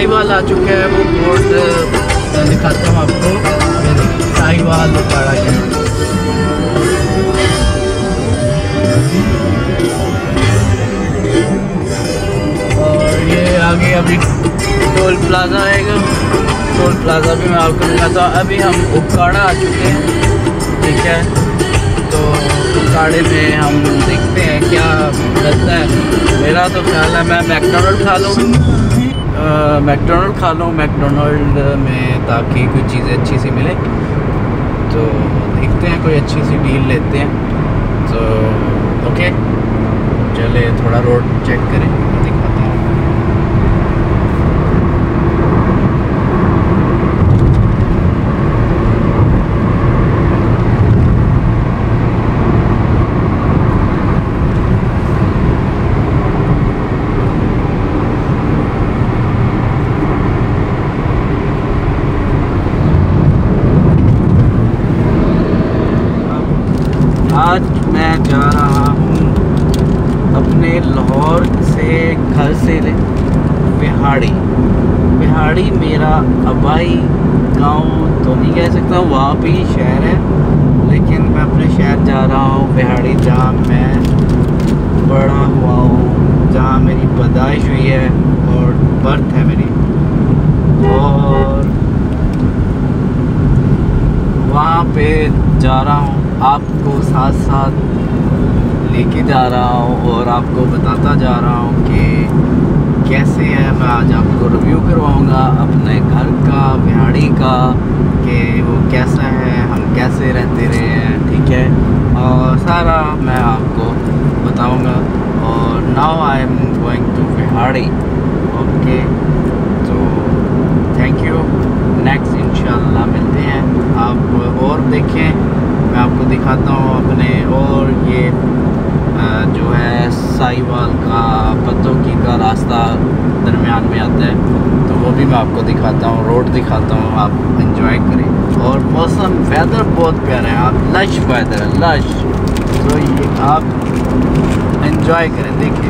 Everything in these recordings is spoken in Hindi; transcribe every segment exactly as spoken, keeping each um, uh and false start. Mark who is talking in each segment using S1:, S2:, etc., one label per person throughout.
S1: साहिवाल आ चुका है, वो बोर्ड दिखाता हूँ आपको। ये देखिए साहिवाल पाड़ा के और ये आगे अभी टोल प्लाजा आएगा। टोल प्लाजा भी मैं आपको दिखाता हूँ। अभी हम उकाड़ा आ चुके हैं, ठीक है। तो उकाड़े में हम देखते हैं क्या मिलता है। मेरा तो ख्याल है मैं मैकडोनल्ड खा लूँ, मैकडोनल्ड खा लूँ मैकडोनल्ड में, ताकि कुछ चीज़ें अच्छी सी मिले। तो देखते हैं, कोई अच्छी सी डील लेते हैं। तो ओके चले थोड़ा रोड चेक करें, दिखाता हूँ। आज मैं जा रहा हूँ अपने लाहौर से, घर से वehari। वehari मेरा आबाई गांव तो नहीं कह सकता, वहाँ भी शहर है, लेकिन मैं अपने शहर जा रहा हूँ वehari, जहाँ मैं बड़ा हुआ हूँ, जहाँ मेरी पैदाइश हुई है और बर्थ है मेरी। और वहाँ पे जा रहा हूँ, आपको साथ साथ लेके जा रहा हूँ और आपको बताता जा रहा हूँ कि कैसे है। मैं आज आपको रिव्यू करवाऊँगा अपने घर का, वehari का, कि वो कैसा है, हम कैसे रहते रहे हैं, ठीक है। और सारा मैं आपको बताऊँगा। और now I am going to वehari, ओके। तो थैंक यू, नेक्स्ट इंशाल्लाह मिलते हैं। आप और देखें, मैं आपको दिखाता हूँ अपने। और ये जो है साहिवाल का पत्तों की का रास्ता दरमियान में आता है, तो वो भी मैं आपको दिखाता हूँ, रोड दिखाता हूँ, आप एंजॉय करें। और मौसम वेदर बहुत प्यारा है, आप लश वेदर है, लश, तो ये आप एंजॉय करें, देखें।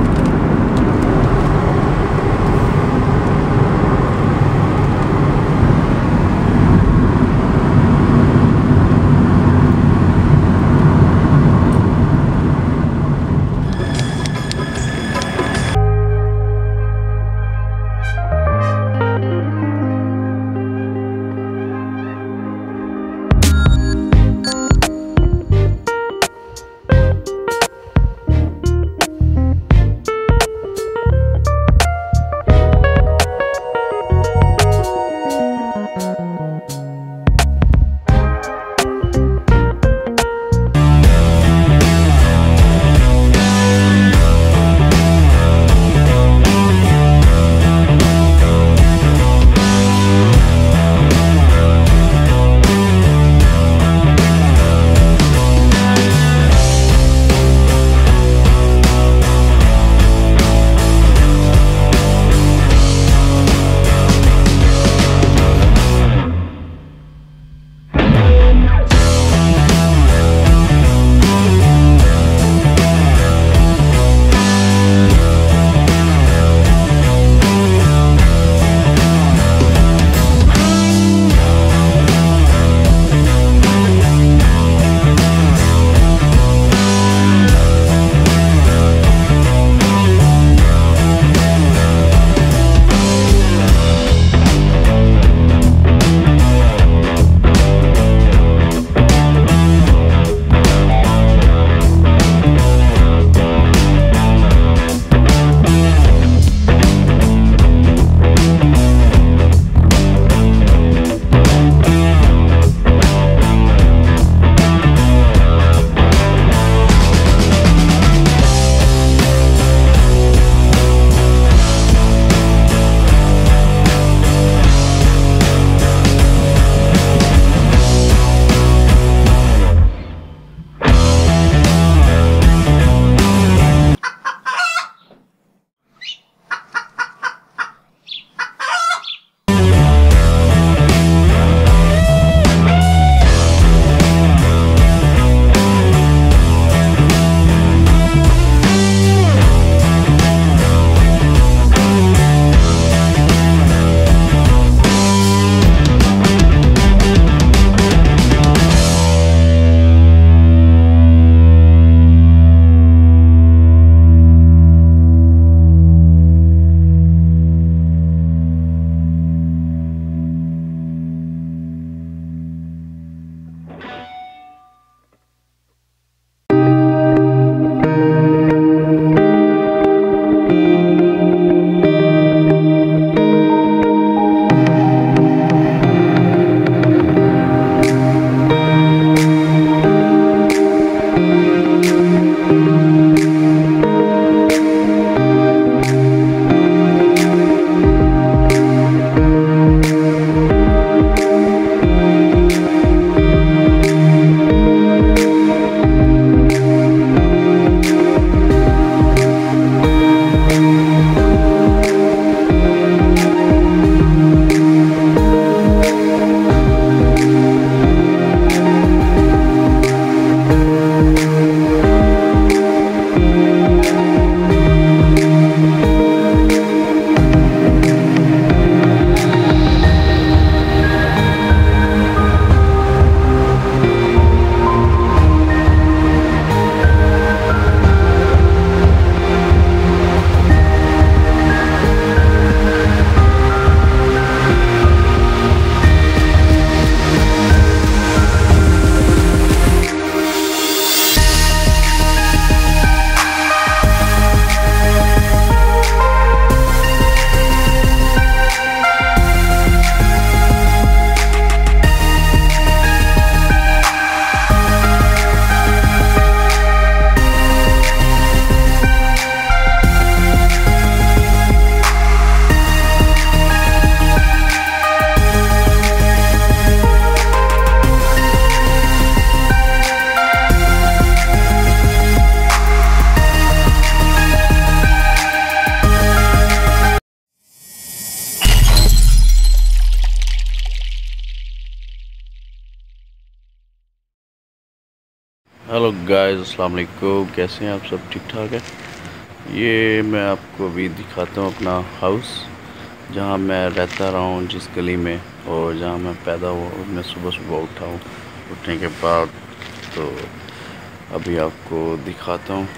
S2: हेलो गाइस, अस्सलाम वालेकुम। कैसे हैं आप सब? ठीक ठाक है। ये मैं आपको अभी दिखाता हूँ अपना हाउस, जहाँ मैं रहता रहा हूँ, जिस गली में, और जहाँ मैं पैदा हुआ हूँ। मैं सुबह सुबह उठा हूँ, उठने के बाद तो अभी आपको दिखाता हूँ।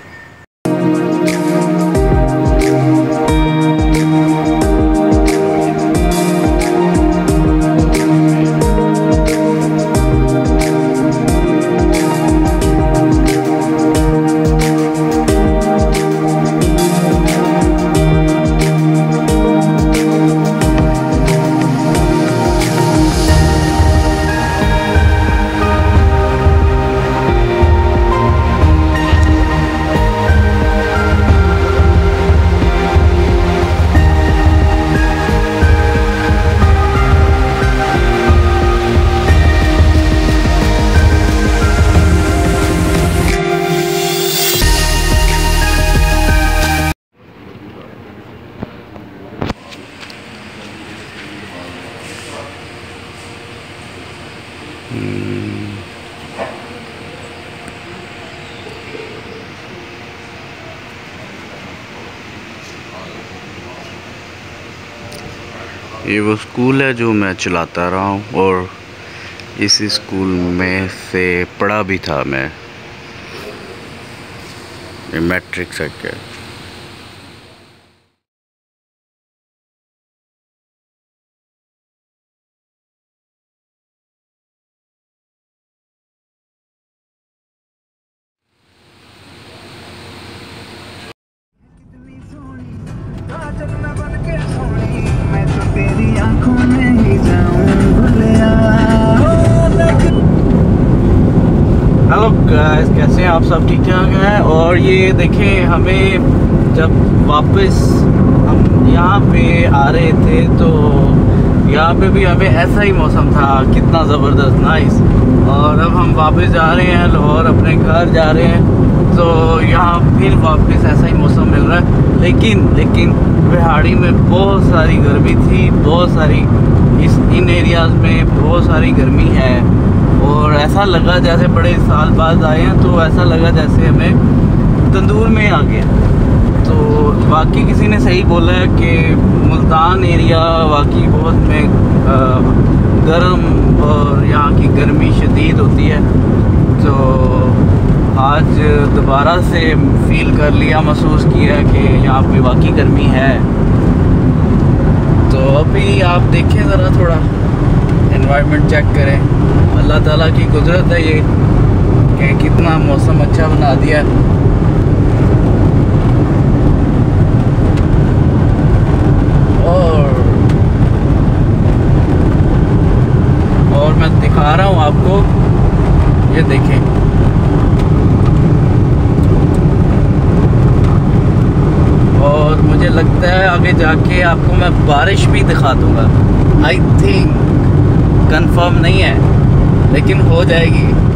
S2: ये वो स्कूल है जो मैं चलाता रहा हूँ, और इस स्कूल में से पढ़ा भी था मैं। ये मैट्रिक से क्या
S1: हेलो गाइस, कैसे हैं आप सब? ठीक ठाक हैं। और ये देखें, हमें जब वापस हम यहाँ पे आ रहे थे तो यहाँ पे भी हमें ऐसा ही मौसम था, कितना ज़बरदस्त, नाइस। और अब हम वापस जा रहे हैं लाहौर, अपने घर जा रहे हैं, तो यहाँ फिर वापस ऐसा ही मौसम मिल रहा है। लेकिन लेकिन वehari में बहुत सारी गर्मी थी, बहुत सारी, इस इन एरियाज़ में बहुत सारी गर्मी है। और ऐसा लगा जैसे बड़े साल बाद आए हैं, तो ऐसा लगा जैसे हमें तंदूर में आ गया। तो वाकई किसी ने सही बोला है कि मुल्तान एरिया वाकई बहुत में गर्म और यहाँ की गर्मी शदीद होती है। तो आज दोबारा से फील कर लिया, महसूस किया कि यहाँ पे वाकई गर्मी है। तो अभी आप देखें ज़रा, थोड़ा एनवायरनमेंट चेक करें। अल्लाह ताला की कुदरत है ये कि कितना मौसम अच्छा बना दिया। और और मैं दिखा रहा हूँ आपको, ये देखें। और मुझे लगता है आगे जाके आपको मैं बारिश भी दिखा दूँगा। आई थिंक कंफर्म नहीं है, लेकिन हो जाएगी।